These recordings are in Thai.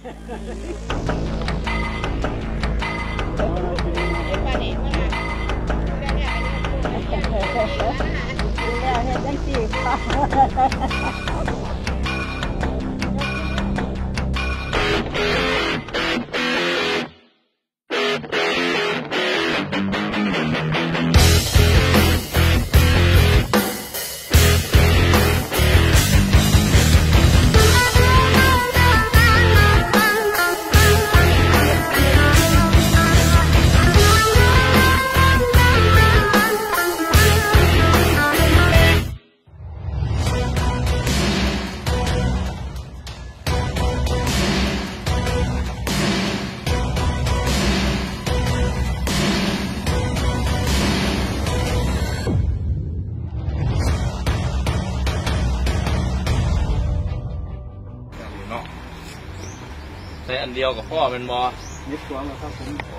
ใช้อันเดียวกับพ่อเป็นบอยึดตัวแล้วครับผมโอ้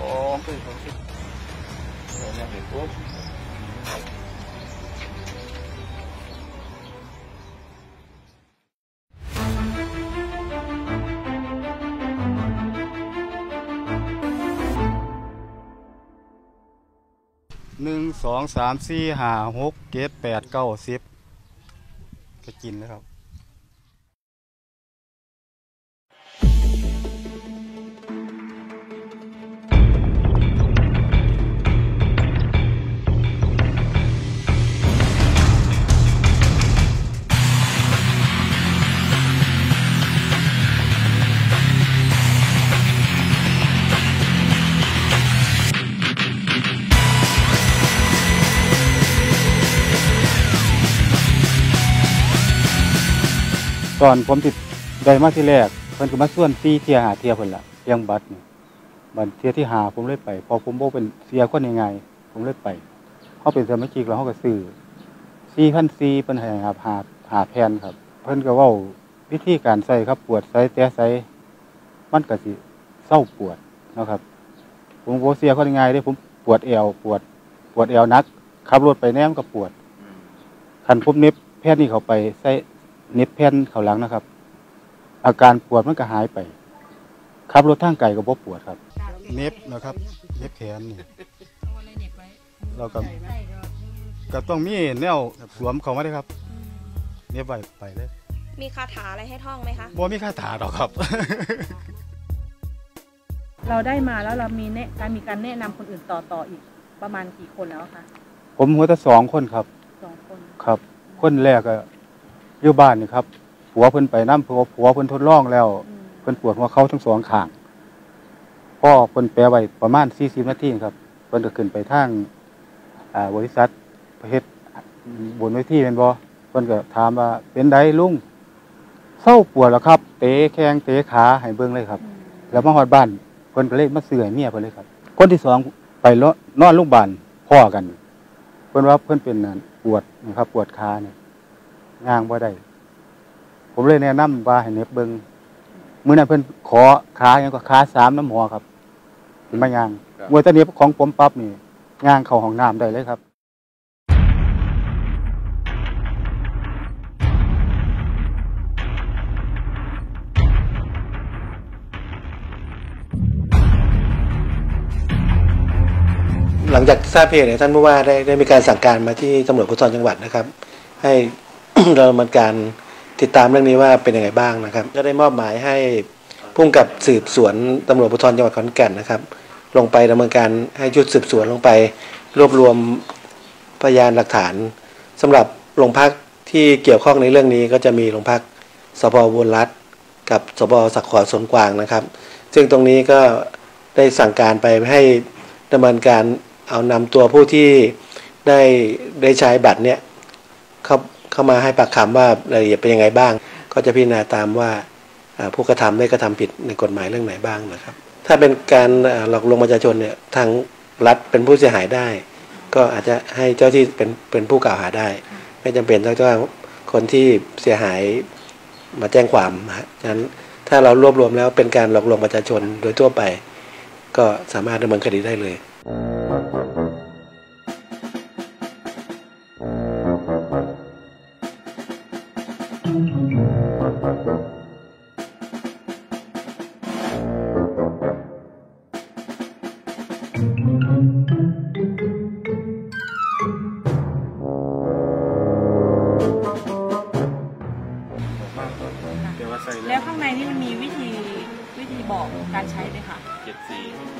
เนี่ยเห็นปุ๊บ 1 2 3 4 5 6 7 8 9 10ก็กินแล้วครับตอนผมติดได้มาที่แรกเพิ่นก็มาส่วน4 เที่ย 5 เที่ยเพิ่นล่ะเพียงบัตรนี่บัตรเที่ยที่5ผมเลยไปพอผมบ่เป็นเสียคนง่ายๆผมเลยไปเฮาเป็นสมาชิกแล้วเฮาก็ซื้อ 4,400 เพิ่นให้ครับ5แผ่นครับเพิ่นก็เว้าวิธีการใช้ครับปวดไสแต่ไสมันก็สิเศร้าปวดเนาะครับผมบ่เสียคนง่ายเด้ผมปวดเอวปวดเอวหนักขับรถไปแนมก็ปวดคันผมเน็บแผ่นนี้เข้าไปใส่เน็บแผ่นเข้าหลังนะครับอาการปวดมันก็หายไปขับรถทางไกลก็บ่ปวดครับเน็บนะครับเน็บแขนนี่เราก็ต้องมีแนวสวมเข้ามาด้วยครับเน็บไว้ไปเลยมีคาถาอะไรให้ท่องไหมคะบ่มีคาถาหรอกครับเราได้มาแล้วเรามีการแนะนำคนอื่นต่ออีกประมาณกี่คนแล้วคะผมหัวแต่2 คนครับ 2 คนครับคนแรกก็อยู่บ้านนี่ครับผัวเพิ่นไปนำผัวเพิ่นทดลองแล้วเพิ่นปวดหัวเข่าทั้ง2 ข้างพ่อเพิ่นแปลไว้ประมาณ40 นาทีครับเพิ่นก็ขึ้นไปทางบริษัทเฮ็ดบนเวทีแม่นบ่เพิ่นก็ถามว่าเป็นไดลุงเศร้าปวดแล้วครับเตะแข้งเตะขาให้เบิ่งเลยครับแล้วมาฮอดบ้านเพิ่นก็เลยมาซื้อให้เมียเพิ่นเลยครับคนที่2ไปนอนโรงพยาบาลพ้อกันเพิ่นว่าเพิ่นเป็นปวดนะครับปวดขานี่ย่างบ่ได้ผมเลยแนะนำว่าให้เน็บเบิ่งมื้อนั้นเพิ่นขอขาหยังก็ขา3น้ำหัวครับถึงมาย่างมวยตะเน็บของผมปั๊บนี่ย่างเข้าห้องน้ำได้เลยครับหลังจากทราบเหตุเนี่ยท่านผู้ว่าได้มีการสั่งการมาที่ตำรวจภูธรจังหวัดนะครับให้ เราดำเนินการติดตามเรื่องนี้ว่าเป็นยังไงบ้างนะครับก็ได้มอบหมายให้ผู้กำกับสืบสวนตำรวจภูธรจังหวัดขอนแก่นนะครับลงไปดำเนินการให้ชุดสืบสวนลงไปรวบรวมพยานหลักฐานสำหรับโรงพักที่เกี่ยวข้องในเรื่องนี้ก็จะมีโรงพักสภ.อุบลรัตน์กับสภ.สักขอสวนกวางนะครับซึ่งตรงนี้ก็ได้สั่งการไปให้ดำเนินการเอานำตัวผู้ที่ได้ใช้บัตรเนี้ยเข้ามาให้ปากคำว่ารายละเอียดเป็นยังไงบ้างก็จะพิจารณาตามว่าผู้กระทำได้กระทำผิดในกฎหมายเรื่องไหนบ้างนะครับถ้าเป็นการหลอกลวงประชาชนเนี่ยทางรัฐเป็นผู้เสียหายได้ก็อาจจะให้เจ้าที่เป็นผู้กล่าวหาได้ไม่จำเป็นต้องคนที่เสียหายมาแจ้งความฉะนั้นถ้าเรารวบรวมแล้วเป็นการหลอกลวงประชาชนโดยทั่วไปก็สามารถดำเนินคดีได้เลยการใช้เลยค่ะ 74